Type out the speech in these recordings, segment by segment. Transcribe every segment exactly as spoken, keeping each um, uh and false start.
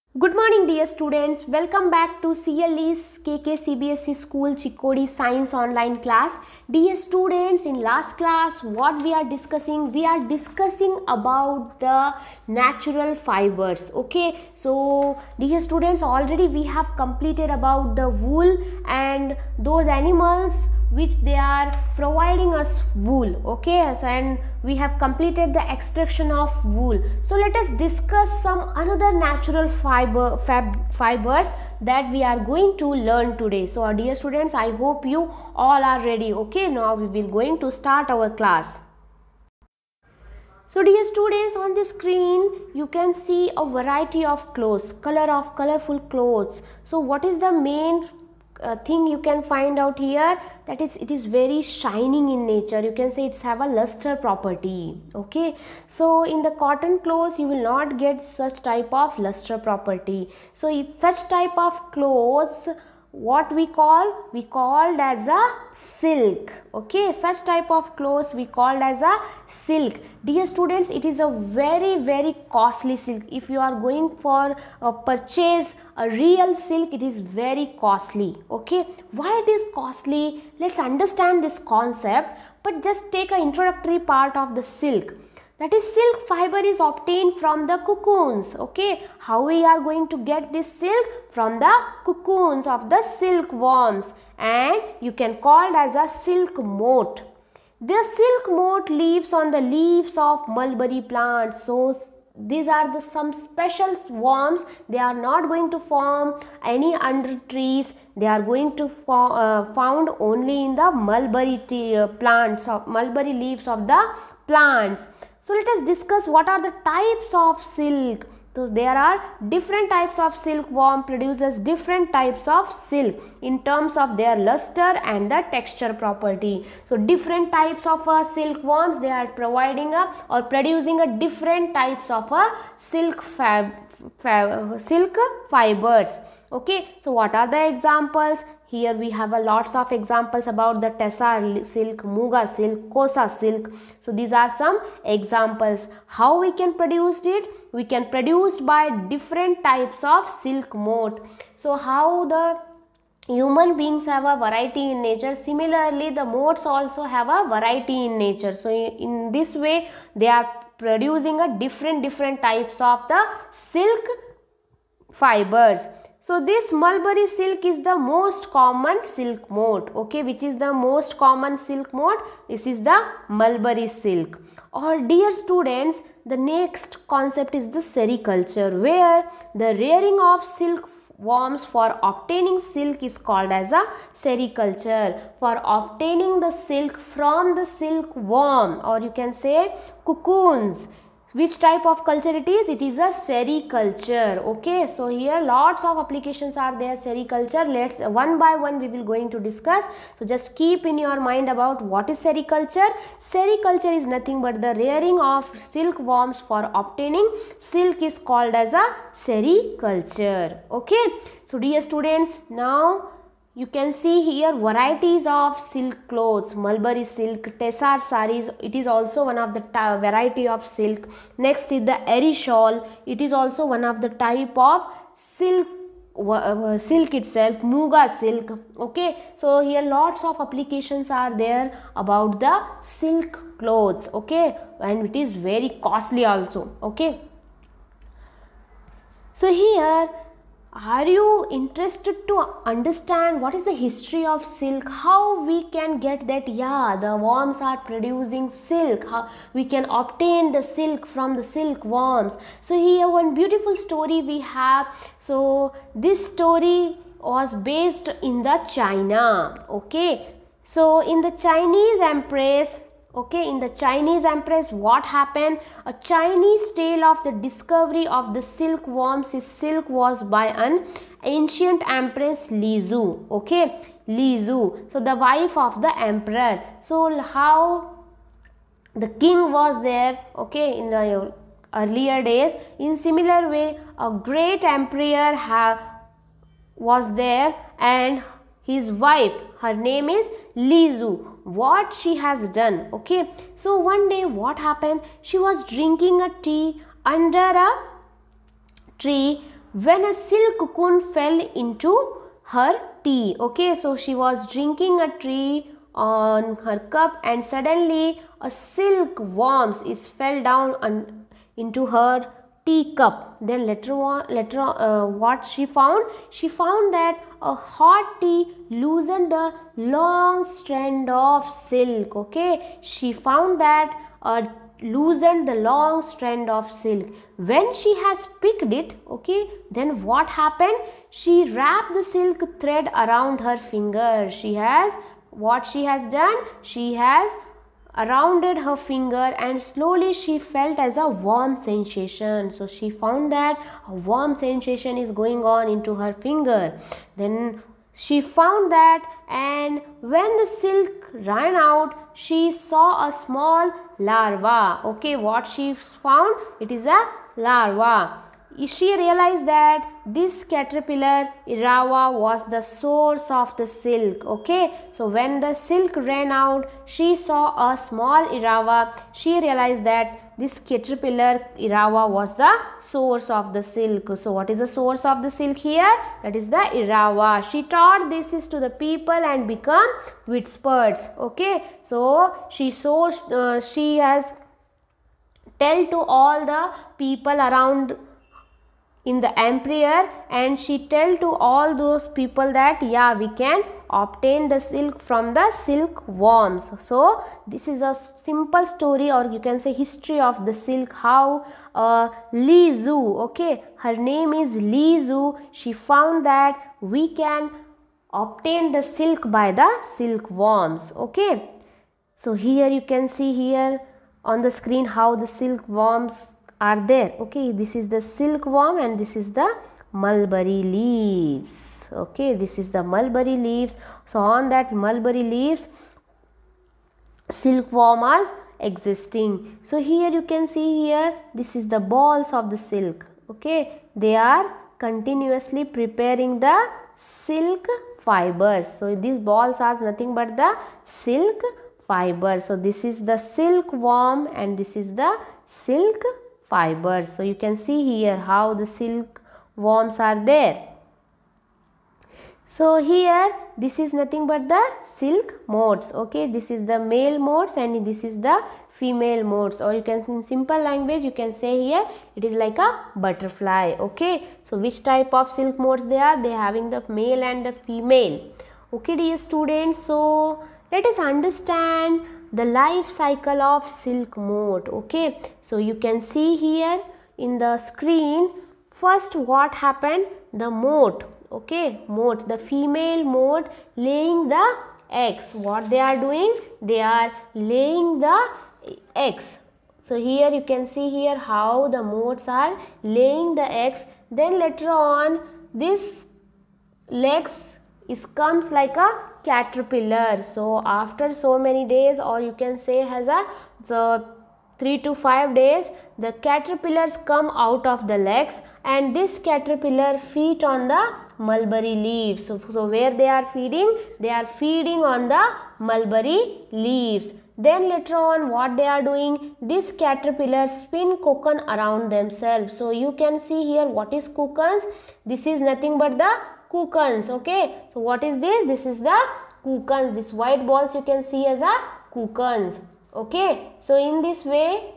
Good morning dear students, welcome back to C L E's K K C B S E School Chikkodi Science online class. Dear students, in last class what we are discussing, we are discussing about the natural fibers. Okay, so dear students, already we have completed about the wool and those animals which they are providing us wool. Okay, so, and we have completed the extraction of wool. So let us discuss some another natural fiber fab, fibers that we are going to learn today. So our dear students, I hope you all are ready. Okay, now we will going to start our class. So dear students, on the screen you can see a variety of clothes, color of colorful clothes. So what is the main Uh, thing you can find out here? That is, it is very shining in nature. You can say it's have a luster property. Okay, so in the cotton clothes you will not get such type of luster property. So it's such type of clothes what we call we called as a silk. Okay, such type of clothes we called as a silk. Dear students, it is a very very costly silk. If you are going for a purchase a real silk, it is very costly. Okay, why it is costly? Let's understand this concept, but just take an introductory part of the silk. That is, silk fiber is obtained from the cocoons. Okay, how we are going to get this silk? From the cocoons of the silkworms, and you can call it as a silk moth. The silk moth lives on the leaves of mulberry plants. So these are the some special worms. They are not going to form any under trees. They are going to form, uh, found only in the mulberry tea, uh, plants of mulberry leaves of the plants. So let us discuss what are the types of silk. So there are different types of silkworm produces different types of silk in terms of their luster and the texture property. So different types of uh, silkworms, they are providing a or producing a different types of a silk fab, fab silk fibers. Okay, so what are the examples? Here we have a lots of examples about the Tessar silk, Muga silk, Kosa silk. So these are some examples. How we can produce it? We can produce by different types of silk moth. So how the human beings have a variety in nature, similarly the moths also have a variety in nature. So in this way they are producing a different different types of the silk fibers. So this mulberry silk is the most common silk moth. Okay, which is the most common silk moth? This is the mulberry silk. Or dear students, the next concept is the sericulture, where the rearing of silkworms for obtaining silk is called as a sericulture. For obtaining the silk from the silkworm, or you can say cocoons. Which type of culture it is? It is a sericulture. Okay, so here lots of applications are there. Sericulture, let's one by one we will going to discuss. So just keep in your mind about what is sericulture. Sericulture is nothing but the rearing of silkworms for obtaining silk is called as a sericulture. Okay, so dear students, now you can see here varieties of silk clothes, mulberry silk, Tessar saris, it is also one of the variety of silk. Next is the eri shawl, it is also one of the type of silk, uh, silk itself, Muga silk. Okay, so here lots of applications are there about the silk clothes. Okay, and it is very costly also. Okay, so here, are you interested to understand what is the history of silk? How we can get that, yeah, the worms are producing silk, how we can obtain the silk from the silkworms. So here one beautiful story we have. So this story was based in the China. Okay, so in the Chinese empress, okay, in the Chinese empress, what happened? A Chinese tale of the discovery of the silkworms is silk was by an ancient empress Li Zhu. Okay, Li Zhu, so the wife of the emperor. So how the king was there, okay, in the earlier days. In similar way, a great emperor have was there, and his wife, her name is Li Zhu. What she has done? Okay, so one day what happened? She was drinking a tea under a tree when a silk cocoon fell into her tea. Okay, so she was drinking a tea on her cup and suddenly a silk worm is fell down on, into her tea cup. Then later on, later on, uh, what she found? She found that a hot tea loosened the long strand of silk. Okay, she found that a loosened the long strand of silk. When she has picked it, okay, then what happened? She wrapped the silk thread around her finger. She has, what she has done? She has rounded her finger and slowly she felt as a warm sensation. So she found that a warm sensation is going on into her finger. Then she found that, and when the silk ran out, she saw a small larva. Okay, what she found? It is a larva. She realized that this caterpillar Irawa was the source of the silk. Okay, so when the silk ran out, she saw a small Irawa. She realized that this caterpillar Irawa was the source of the silk. So what is the source of the silk here? That is the Irawa. She taught this is to the people and become experts. Okay, so she so uh, she has tell to all the people around in the empire, and she tell to all those people that yeah, we can obtain the silk from the silkworms. So this is a simple story, or you can say history of the silk, how uh, Li Zhu, okay, her name is Li Zhu, she found that we can obtain the silk by the silkworms. Okay, so here you can see here on the screen how the silkworms are there. Okay, this is the silkworm and this is the mulberry leaves. Okay, this is the mulberry leaves. So on that mulberry leaves, silkworm is existing. So here you can see here, this is the balls of the silk. Okay, they are continuously preparing the silk fibers. So these balls are nothing but the silk fibers. So this is the silkworm and this is the silk fibers. So you can see here how the silk worms are there. So here this is nothing but the silk moths. Okay, this is the male moths and this is the female moths, or you can in simple language you can say here it is like a butterfly. Okay, so which type of silk moths they are? They are having the male and the female. Okay dear students, so let us understand the life cycle of silk moth. Okay, so you can see here in the screen, first what happened, the moth, okay, moth, the female moth laying the eggs. What they are doing? They are laying the eggs. So here you can see here how the moths are laying the eggs. Then later on this legs is comes like a caterpillar. So after so many days, or you can say has a the three to five days, the caterpillars come out of the legs and this caterpillar feed on the mulberry leaves. So, so where they are feeding? They are feeding on the mulberry leaves. Then later on what they are doing? This caterpillar spin cocoon around themselves. So you can see here what is cocoons? This is nothing but the cocoons. Okay, so what is this? This is the cocoons. This white balls you can see as a cocoons. Okay, so in this way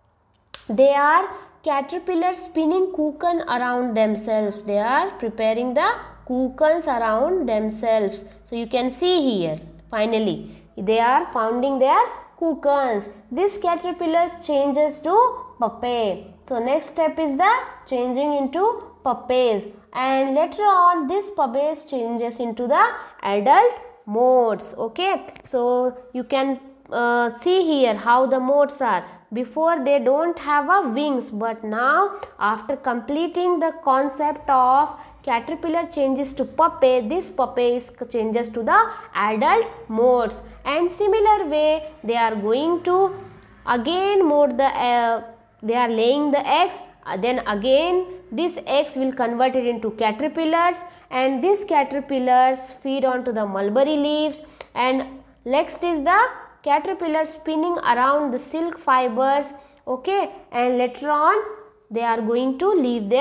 they are caterpillars spinning cocoon around themselves. They are preparing the cocoons around themselves. So you can see here finally they are founding their cocoons. This caterpillars changes to pupae. So next step is the changing into pupaes, and later on this pupaes changes into the adult moths. Okay, so you can uh, see here how the moths are. Before they don't have a wings, but now after completing the concept of caterpillar changes to pupae, this pupae changes to the adult moths, and similar way they are going to again mold the uh, they are laying the eggs, uh, then again these eggs will convert it into caterpillars, and these caterpillars feed onto the mulberry leaves, and next is the caterpillar spinning around the silk fibers. Okay, and later on they are going to leave their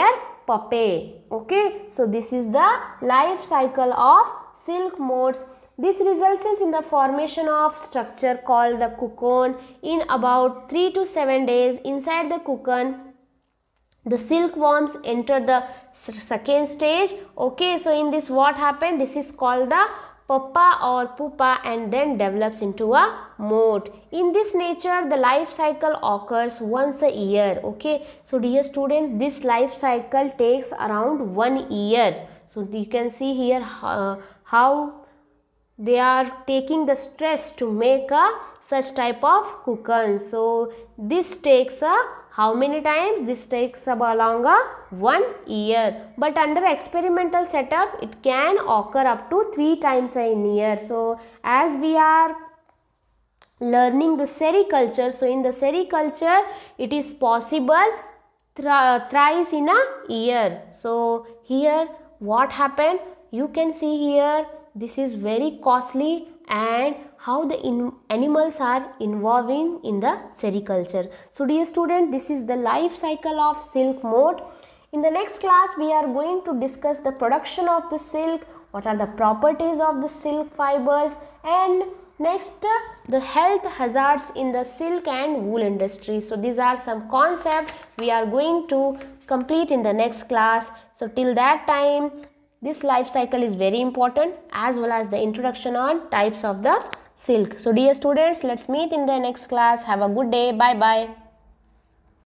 pupae. Okay, so this is the life cycle of silk moths. This results in the formation of structure called the cocoon. In about three to seven days, inside the cocoon, the silkworms enter the second stage. Okay, so in this what happened? This is called the pupa or pupa and then develops into a moth. In this nature, the life cycle occurs once a year. Okay, so dear students, this life cycle takes around one year. So you can see here uh, how they are taking the stress to make a such type of cocoon. So this takes a how many times? This takes about longer one year. But under experimental setup, it can occur up to three times a year. So as we are learning the sericulture, so in the sericulture, it is possible thrice in a year. So here what happened? You can see here, this is very costly and how the in animals are involving in the sericulture. So dear student, this is the life cycle of silk moth. In the next class, we are going to discuss the production of the silk, what are the properties of the silk fibers, and next the health hazards in the silk and wool industry. So these are some concepts we are going to complete in the next class. So till that time, this life cycle is very important as well as the introduction on types of the silk. So dear students, let's meet in the next class. Have a good day. Bye bye.